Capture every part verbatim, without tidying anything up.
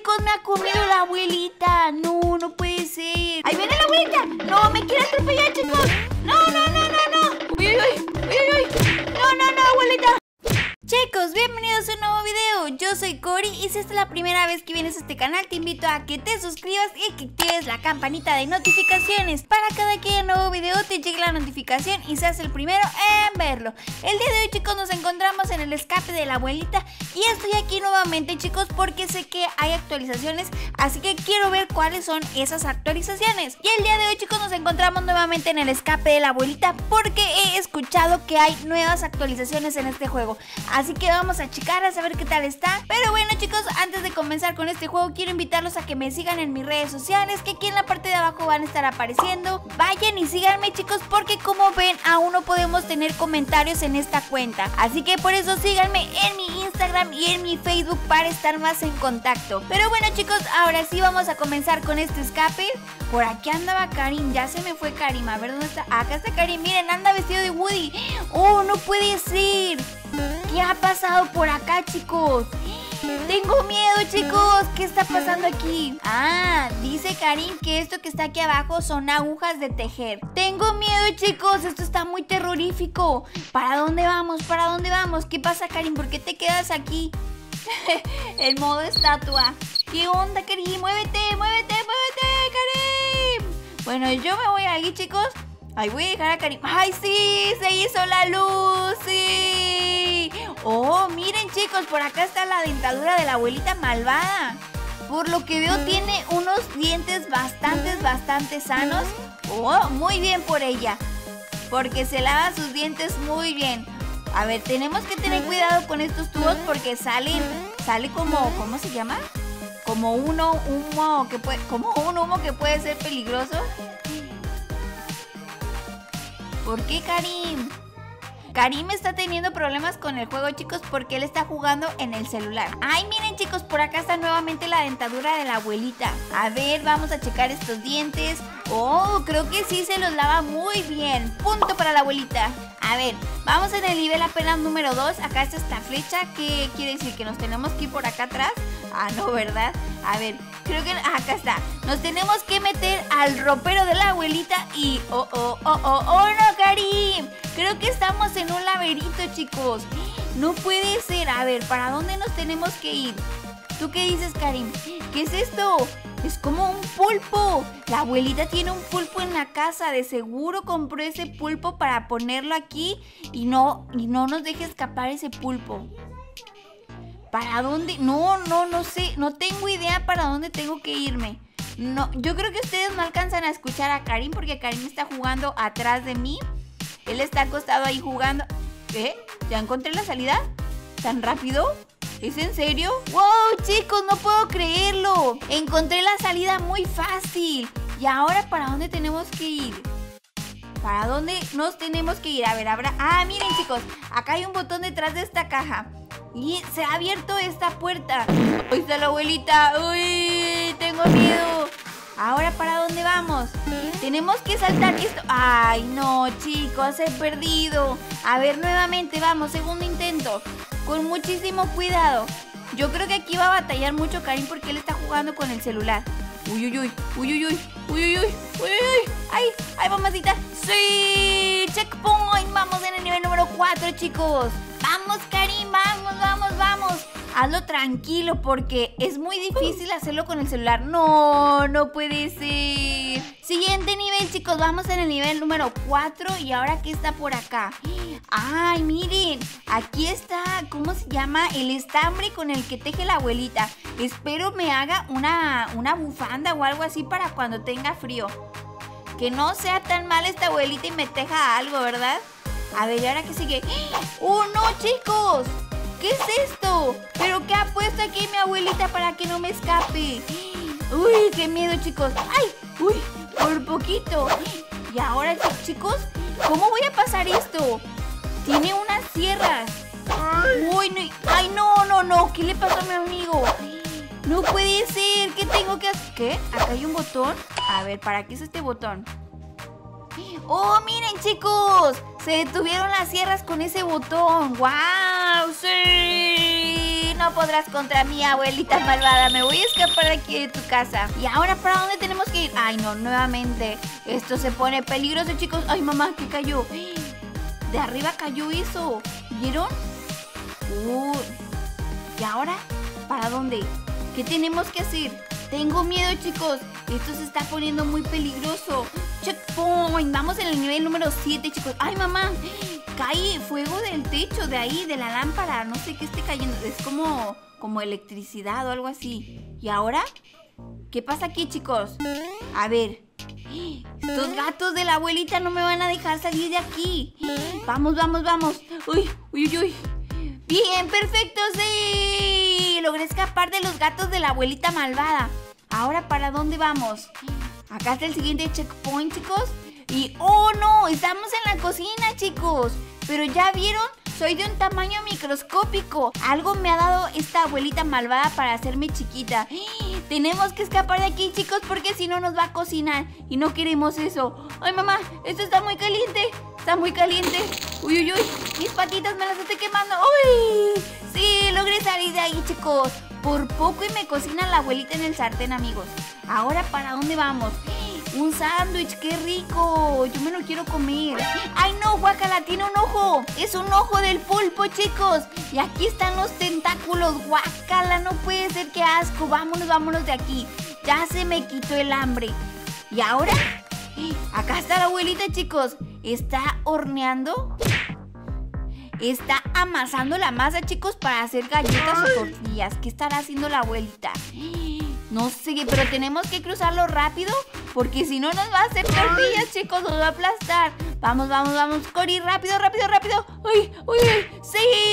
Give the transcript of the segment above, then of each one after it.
chicos, me ha comido la abuelita. No, no puede ser. ¡Ahí viene la abuelita! ¡No, me quiere atropellar, chicos! ¡No, no, no, no, no! ¡Uy, uy, uy! ¡Uy, uy, uy! ¡No, no, no, abuelita! Chicos, bienvenidos a un nuevo video. Yo soy Cori y si esta es la primera vez que vienes a este canal, te invito a que te suscribas y que actives la campanita de notificaciones para cada que haya nuevo video te llegue la notificación y seas el primero en verlo. El día de hoy, chicos, nos encontramos en el escape de la abuelita y estoy aquí nuevamente, chicos, porque sé que hay actualizaciones, así que quiero ver cuáles son esas actualizaciones. Y el día de hoy, chicos, nos encontramos nuevamente en el escape de la abuelita porque he escuchado que hay nuevas actualizaciones en este juego. Así que vamos a checar a saber qué tal está. Pero bueno, chicos, antes de comenzar con este juego, quiero invitarlos a que me sigan en mis redes sociales, que aquí en la parte de abajo van a estar apareciendo. Vayan y síganme, chicos, porque como ven, aún no podemos tener comentarios en esta cuenta. Así que por eso síganme en mi Instagram y en mi Facebook para estar más en contacto. Pero bueno, chicos, ahora sí vamos a comenzar con este escape. Por aquí andaba Karim, ya se me fue Karim. A ver, ¿dónde está? Acá está Karim, miren, anda vestido de Woody. ¡Oh, no puede ser! ¿Qué ha pasado por acá, chicos? Tengo miedo, chicos. ¿Qué está pasando aquí? Ah, dice Karim que esto que está aquí abajo son agujas de tejer. Tengo miedo, chicos. Esto está muy terrorífico. ¿Para dónde vamos? ¿Para dónde vamos? ¿Qué pasa, Karim? ¿Por qué te quedas aquí? El modo estatua. ¿Qué onda, Karim? ¡Muévete, muévete, muévete, Karim! Bueno, yo me voy aquí, chicos. Ahí voy a dejar a Karim. ¡Ay, sí! ¡Se hizo la luz! ¡Sí! ¡Oh, miren, chicos! Por acá está la dentadura de la abuelita malvada. Por lo que veo tiene unos dientes bastante, bastante sanos. ¡Oh, muy bien por ella! Porque se lava sus dientes muy bien. A ver, tenemos que tener cuidado con estos tubos porque salen... Sale como... ¿Cómo se llama? Como uno, humo que puede... Como un humo que puede ser peligroso. ¿Por qué, Karim? Karim está teniendo problemas con el juego, chicos, porque él está jugando en el celular. Ay, miren, chicos, por acá está nuevamente la dentadura de la abuelita. A ver, vamos a checar estos dientes. Oh, creo que sí se los lava muy bien. Punto para la abuelita. A ver, vamos en el nivel apenas número dos. Acá está esta flecha. ¿Qué quiere decir? ¿Que nos tenemos que ir por acá atrás? Ah, no, ¿verdad? A ver, creo que... Acá está. Nos tenemos que meter al ropero de la abuelita y... Oh, oh, oh, oh, oh, no, Karim. Creo que estamos en un laberinto, chicos. No puede ser. A ver, ¿para dónde nos tenemos que ir? ¿Tú qué dices, Karim? ¿Qué es esto? Es como un pulpo. La abuelita tiene un pulpo en la casa. De seguro compró ese pulpo para ponerlo aquí y no, y no nos deje escapar ese pulpo. ¿Para dónde? No, no, no sé. No tengo idea para dónde tengo que irme. No, yo creo que ustedes no alcanzan a escuchar a Karim porque Karim está jugando atrás de mí. Él está acostado ahí jugando. ¿Eh? ¿Ya encontré la salida? ¿Tan rápido? ¿Es en serio? ¡Wow, chicos! No puedo creerlo. Encontré la salida muy fácil. ¿Y ahora para dónde tenemos que ir? ¿Para dónde nos tenemos que ir? A ver, habrá... Ah, miren, chicos. Acá hay un botón detrás de esta caja. Y se ha abierto esta puerta. Ahí está la abuelita. ¡Uy! Tengo miedo. ¿Ahora para dónde vamos? Tenemos que saltar esto. ¡Ay, no, chicos! He perdido. A ver, nuevamente, vamos. Segundo intento. Con muchísimo cuidado. Yo creo que aquí va a batallar mucho Karim porque él está jugando con el celular. Uy, uy, uy. Uy, uy, uy. Uy, uy, uy. Uy, uy, uy. ¡Ay! ¡Ay, mamacita! ¡Sí! ¡Checkpoint! Vamos en el nivel número cuatro, chicos. ¡Vamos, Karim! ¡Vamos, vamos, vamos! Hazlo tranquilo porque es muy difícil hacerlo con el celular. No, no puede ser. Siguiente nivel, chicos. Vamos en el nivel número cuatro. Y ahora, ¿qué está por acá? Ay, miren. Aquí está, ¿cómo se llama? El estambre con el que teje la abuelita. Espero me haga una, una bufanda o algo así para cuando tenga frío. Que no sea tan mal esta abuelita y me teja algo, ¿verdad? A ver, ¿y ahora qué sigue? ¡Oh, no, chicos! ¿Qué es esto? ¿Pero qué ha puesto aquí mi abuelita para que no me escape? ¡Uy, qué miedo, chicos! ¡Ay! ¡Uy! Por poquito. Y ahora, chicos, ¿cómo voy a pasar esto? Tiene unas sierras. ¡Uy! No, ¡ay, no, no, no! ¿Qué le pasó a mi amigo? ¡No puede ser! ¿Qué tengo que hacer? ¿Qué? ¿Acá hay un botón? A ver, ¿para qué es este botón? ¡Oh, miren, chicos! Se detuvieron las sierras con ese botón. ¡Wow! ¡Sí! No no podrás contra mí, abuelita malvada. Me voy a escapar de aquí de tu casa. ¿Y ahora para dónde tenemos que ir? Ay, no, nuevamente. Esto se pone peligroso, chicos. Ay, mamá, ¿qué cayó? De arriba cayó eso. ¿Vieron? Uh, ¿Y ahora? ¿Para dónde? ¿Qué tenemos que hacer? Tengo miedo, chicos. Esto se está poniendo muy peligroso. Checkpoint. Vamos en el nivel número siete, chicos. Ay, mamá. Cae fuego del techo, de ahí, de la lámpara. No sé qué esté cayendo. Es como, como electricidad o algo así. ¿Y ahora? ¿Qué pasa aquí, chicos? A ver. Estos gatos de la abuelita no me van a dejar salir de aquí. Vamos, vamos, vamos. Uy, uy, uy, uy. Bien, perfecto, sí. Logré escapar de los gatos de la abuelita malvada. Ahora, ¿para dónde vamos? Acá está el siguiente checkpoint, chicos. Y, ¡oh, no! Estamos en la cocina, chicos. Pero ¿ya vieron? Soy de un tamaño microscópico. Algo me ha dado esta abuelita malvada para hacerme chiquita. Tenemos que escapar de aquí, chicos, porque si no nos va a cocinar. Y no queremos eso. ¡Ay, mamá! Esto está muy caliente. Está muy caliente. ¡Uy, uy, uy! Mis patitas me las estoy quemando. ¡Uy! Sí, logré salir de ahí, chicos. Por poco y me cocina la abuelita en el sartén, amigos. Ahora, ¿para dónde vamos? Un sándwich, qué rico. Yo me lo quiero comer. ¡Ay, no, guácala! Tiene un ojo. Es un ojo del pulpo, chicos. Y aquí están los tentáculos. Guácala, no puede ser, qué asco. Vámonos, vámonos de aquí. Ya se me quitó el hambre. ¿Y ahora? Acá está la abuelita, chicos. Está horneando. Está amasando la masa, chicos, para hacer galletas o tortillas. ¿Qué estará haciendo la abuelita? No sé, pero tenemos que cruzarlo rápido, porque si no nos va a hacer tortillas, chicos, nos va a aplastar. Vamos, vamos, vamos, Cori, rápido, rápido, rápido. ¡Uy, uy, uy!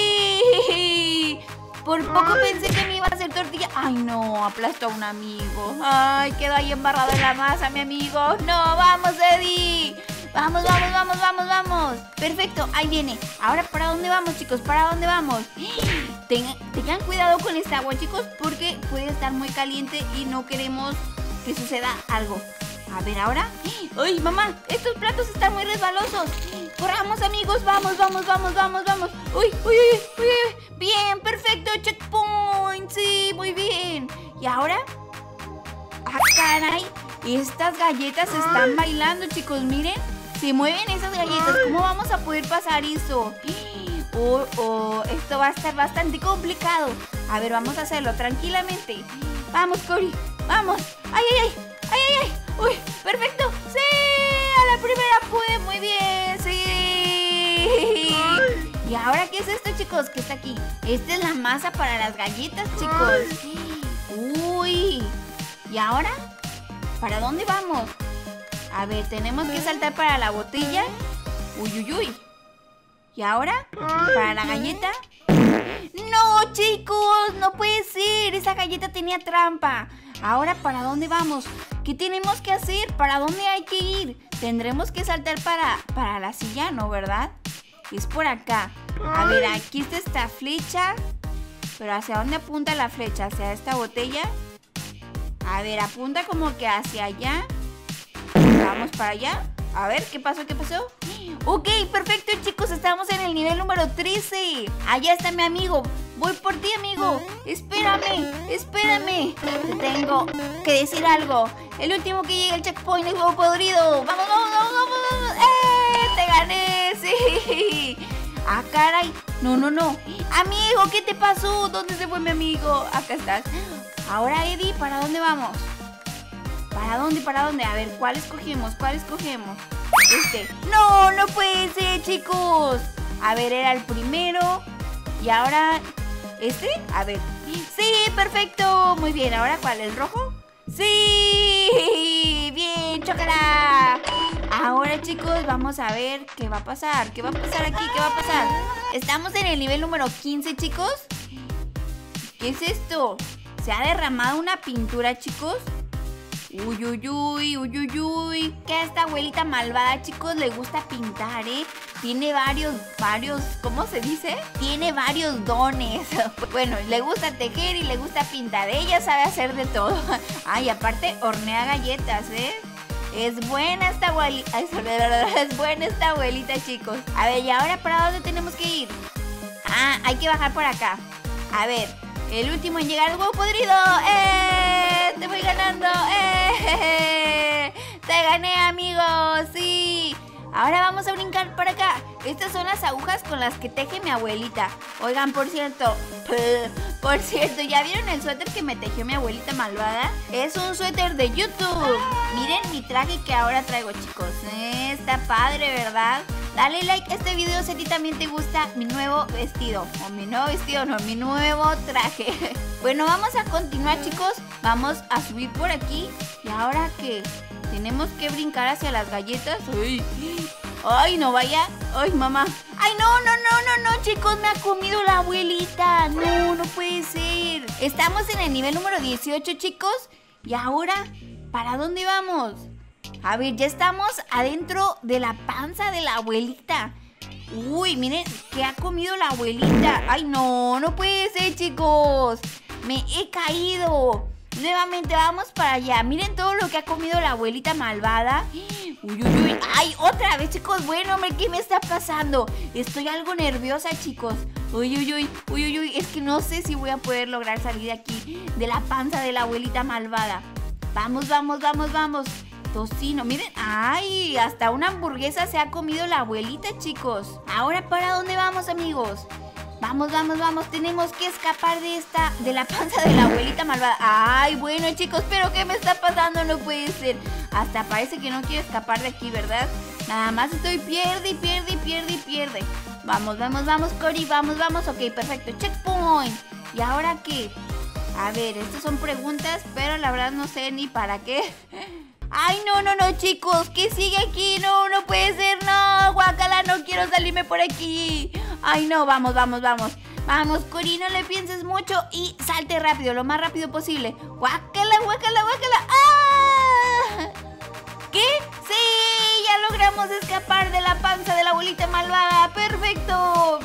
¡Sí! Por poco pensé que me iba a hacer tortilla. ¡Ay, no! Aplastó a un amigo. ¡Ay, quedó ahí embarrado en la masa, mi amigo! ¡No! ¡Vamos, Eddie! ¡Vamos, vamos, vamos, vamos, vamos! Perfecto, ahí viene. Ahora, ¿para dónde vamos, chicos? ¿Para dónde vamos? Tengan, tengan cuidado con esta agua, chicos, porque puede estar muy caliente y no queremos que suceda algo. A ver, ahora. ¡Ay, mamá! Estos platos están muy resbalosos. ¡Corramos, amigos! ¡Vamos, vamos, vamos, vamos, vamos! ¡Uy, uy, uy, uy, uy! ¡Bien! ¡Perfecto! ¡Checkpoint! ¡Sí! ¡Muy bien! ¿Y ahora? ¡Ah, caray! Estas galletas están bailando, chicos. Miren. Se mueven esas galletas. ¿Cómo vamos a poder pasar eso? Oh, oh, esto va a estar bastante complicado. A ver, vamos a hacerlo tranquilamente. Vamos, Cori. Vamos. ¡Ay, ay, ay! ¡Ay, ay, ay! ¡Uy! ¡Perfecto! ¡Sí! ¡A la primera pude! ¡Muy bien! ¡Sí! ¿Y ahora qué es esto, chicos? ¿Qué está aquí? Esta es la masa para las galletas, chicos. ¡Uy! ¿Y ahora? ¿Para dónde vamos? A ver, tenemos que saltar para la botella. ¡Uy, uy, uy! ¿Y ahora? ¿Para la galleta? ¡No, chicos! ¡No puede ser! Esa galleta tenía trampa. Ahora, ¿para dónde vamos? ¿Qué tenemos que hacer? ¿Para dónde hay que ir? Tendremos que saltar para, para la silla, ¿no? ¿Verdad? Es por acá. A ver, aquí está esta flecha. ¿Pero hacia dónde apunta la flecha? ¿Hacia esta botella? A ver, apunta como que hacia allá. Vamos para allá. A ver, ¿qué pasó? ¿Qué pasó? Ok, perfecto, chicos. Estamos en el nivel número trece. Allá está mi amigo. Voy por ti, amigo. Espérame, espérame. Te tengo que decir algo. El último que llegue al checkpoint es huevo podrido. Vamos, vamos, vamos, vamos, vamos. ¡Eh! ¡Te gané! ¡Sí! ¡Ah, caray! No, no, no. Amigo, ¿qué te pasó? ¿Dónde se fue mi amigo? Acá estás. Ahora, Eddie, ¿para dónde vamos? ¿Para dónde? ¿Para dónde? A ver, ¿cuál escogemos? ¿Cuál escogemos? Este. ¡No! ¡No puede ser, chicos! A ver, era el primero. Y ahora... ¿este? A ver. ¡Sí! ¡Perfecto! Muy bien. ¿Ahora cuál? ¿El rojo? ¡Sí! ¡Bien! ¡Chócala! Ahora, chicos, vamos a ver qué va a pasar. ¿Qué va a pasar aquí? ¿Qué va a pasar? Estamos en el nivel número quince, chicos. ¿Qué es esto? ¿Se ha derramado una pintura, chicos? Uy, uy, uy, uy, uy, uy. Que a esta abuelita malvada, chicos, le gusta pintar, ¿eh? Tiene varios, varios, ¿cómo se dice? Tiene varios dones. Bueno, le gusta tejer y le gusta pintar. Ella sabe hacer de todo. Ay, aparte hornea galletas, ¿eh? Es buena esta abuelita. Es buena esta abuelita, chicos. A ver, ¿y ahora para dónde tenemos que ir? Ah, hay que bajar por acá. A ver, El último en llegar al huevo podrido. ¡Eh! ¡Te voy ganando! ¡Eh! ¡Te gané, amigos! ¡Sí! Ahora vamos a brincar para acá. Estas son las agujas con las que teje mi abuelita. Oigan, por cierto, por cierto, ¿ya vieron el suéter que me tejió mi abuelita malvada? Es un suéter de YouTube. Miren mi traje que ahora traigo, chicos. Eh, está padre, ¿verdad? Dale like a este video si a ti también te gusta mi nuevo vestido. O mi nuevo vestido, no, mi nuevo traje. Bueno, vamos a continuar, chicos. Vamos a subir por aquí. ¿Y ahora qué? Tenemos que brincar hacia las galletas. ¡Ay! ¡Ay, no vaya! ¡Ay, mamá! ¡Ay, no, no, no, no, no, chicos! ¡Me ha comido la abuelita! ¡No, no puede ser! Estamos en el nivel número dieciocho, chicos. Y ahora, ¿para dónde vamos? A ver, ya estamos adentro de la panza de la abuelita. Uy, miren, ¿qué ha comido la abuelita? ¡Ay, no! ¡No puede ser, chicos! ¡Me he caído! Nuevamente vamos para allá. Miren todo lo que ha comido la abuelita malvada. Uy, uy, uy. ¡Ay, otra vez, chicos! Bueno, hombre, ¿qué me está pasando? Estoy algo nerviosa, chicos. Uy, uy, uy. Uy, uy, uy. Es que no sé si voy a poder lograr salir de aquí, de la panza de la abuelita malvada. Vamos, vamos, vamos, vamos. Tocino, miren. ¡Ay! Hasta una hamburguesa se ha comido la abuelita, chicos. Ahora, ¿para dónde vamos, amigos? Vamos, vamos, vamos, tenemos que escapar de esta, de la panza de la abuelita malvada. Ay, bueno, chicos, pero ¿qué me está pasando? No puede ser. Hasta parece que no quiero escapar de aquí, ¿verdad? Nada más estoy pierde y pierde y pierde y pierde. Vamos, vamos, vamos, Cory, vamos, vamos. Ok, perfecto, checkpoint. ¿Y ahora qué? A ver, estas son preguntas, pero la verdad no sé ni para qué. Ay, no, no, no, chicos, ¿qué sigue aquí? No, no puede ser, no, guácala, no quiero salirme por aquí. Ay, no, vamos, vamos, vamos. Vamos, Cory, no le pienses mucho y salte rápido, lo más rápido posible. Guácala, guácala, guácala. ¡Ah! ¿Qué? ¡Sí! Ya logramos escapar de la panza de la abuelita malvada. ¡Perfecto!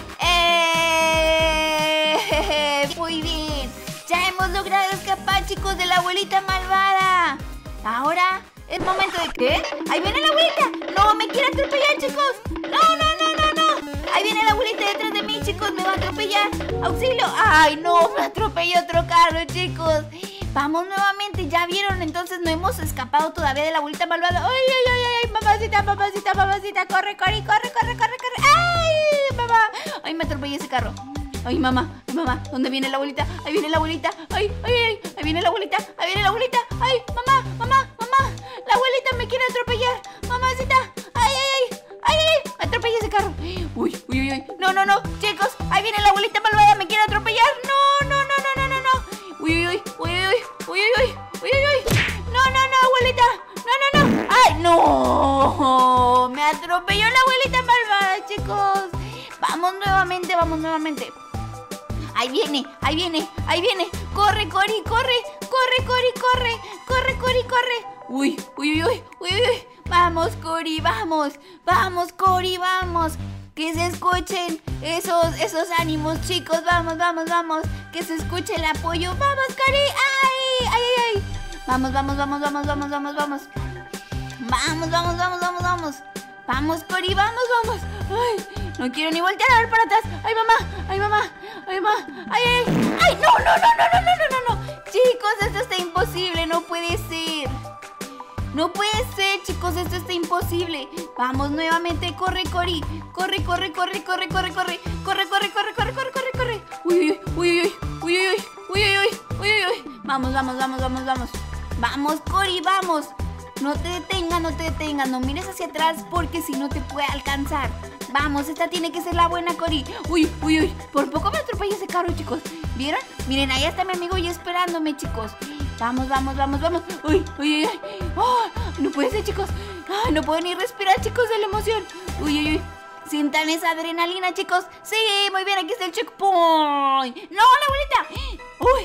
¡Eh! Muy bien. Ya hemos logrado escapar, chicos, de la abuelita malvada. Ahora es momento de... ¿Qué? ¡Ahí viene la abuelita! ¡No, me quiere atropellar, chicos! ¡No, no, no, no, no! ¡Ahí viene la abuelita detrás de mí, chicos! ¡Me va a atropellar! ¡Auxilio! ¡Ay, no! Me atropelló otro carro, chicos. Vamos nuevamente, ¿ya vieron? Entonces no hemos escapado todavía de la abuelita malvada. ¡Ay, ay, ay, ay! ¡Mamacita, mamacita, mamacita! ¡Corre, Cory, corre, corre, corre, corre! ¡Ay, mamá! ¡Ay, me atropellé ese carro! ¡Ay, mamá! ¡Ay, mamá! ¿Dónde viene la abuelita? ¡Ahí viene la abuelita! ¡Ay, ay, ay! ¡Ahí viene la abuelita! ¡Ahí viene la abuelita! ¡Ay, mamá! ¡Mamá! ¡Mamá! ¡La abuelita me quiere atropellar! ¡Mamacita! ¡Ay, ay, ay! ¡Ay, ay, ay! ¡Atropellé ese carro! ¡Uy, uy, uy, uy! ¡No, no, no! ¡Chicos! ¡Ahí viene la abuelita malvada! ¡Me quiere atropellar! ¡No, no, no, no, no, no, no! ¡Uy, uy, uy! ¡Uy, uy, uy! ¡Uy, uy, uy! ¡Uy, uy, uy! ¡No, no, no, abuelita! ¡No, no, no! ¡Ay, no! ¡Me atropelló la abuelita malvada, chicos! ¡Vamos nuevamente, vamos nuevamente! Ahí viene, ahí viene, ahí viene. Corre, Cory, corre, corre, Cory, corre, corre, Cory, corre. Uy, uy, uy, uy, uy. Vamos, Cory, vamos, vamos, Cory, vamos. Que se escuchen esos, esos ánimos, chicos. Vamos, vamos, vamos. Que se escuche el apoyo. Vamos, Cory. Ay, ay, ay, ay. Vamos, vamos, vamos, vamos, vamos, vamos, vamos. Vamos, vamos, vamos, vamos, vamos. Vamos, Cory, vamos, vamos. Ay, no quiero ni voltear a ver para atrás. Ay, mamá, ay, mamá, ay, mamá. Ay, ay, ay, no, no, no, no, no, no, no, no. Chicos, esto está imposible, no puede ser. No puede ser, chicos, esto está imposible. Vamos nuevamente, corre, Cory. Corre, corre, corre, corre, corre, corre. Corre, corre, corre, corre, corre, corre, corre. Uy, uy, uy, uy, uy, uy, uy, uy, uy, uy, uy. Vamos, vamos, vamos, vamos, vamos. Vamos, Cory, vamos. No te detengas, no te detengas, no mires hacia atrás porque si no te puede alcanzar. Vamos, esta tiene que ser la buena, Cory. Uy, uy, uy, por poco me atropellé ese carro, chicos. ¿Vieron? Miren, ahí está mi amigo ya esperándome, chicos. Vamos, vamos, vamos, vamos. Uy, uy, uy, uy. Oh, no puede ser, chicos. Ay, no puedo ni respirar, chicos, de la emoción. Uy, uy, uy. Sientan esa adrenalina, chicos. Sí, muy bien, aquí está el checkpoint. ¡No, la abuelita! Uy.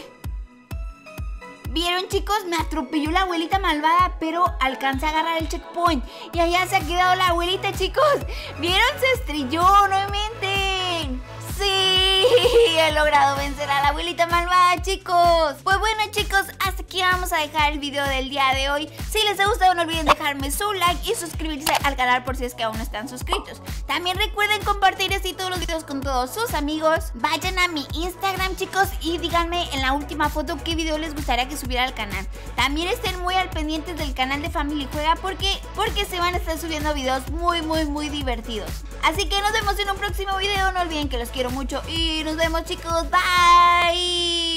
¿Vieron, chicos? Me atropelló la abuelita malvada, pero alcancé a agarrar el checkpoint. Y allá se ha quedado la abuelita, chicos. ¿Vieron? Se estrelló nuevamente. ¡Sí! He logrado vencer a la abuelita malvada, chicos. Pues bueno, chicos, hasta aquí aquí vamos a dejar el video del día de hoy. Si les ha gustado no olviden dejarme su like y suscribirse al canal por si es que aún no están suscritos. También recuerden compartir así todos los videos con todos sus amigos. Vayan a mi Instagram, chicos, y díganme en la última foto qué video les gustaría que subiera al canal. También estén muy al pendiente del canal de Family Juega porque, porque se van a estar subiendo videos muy muy muy divertidos. Así que nos vemos en un próximo video. No olviden que los quiero mucho y nos vemos, chicos. Bye.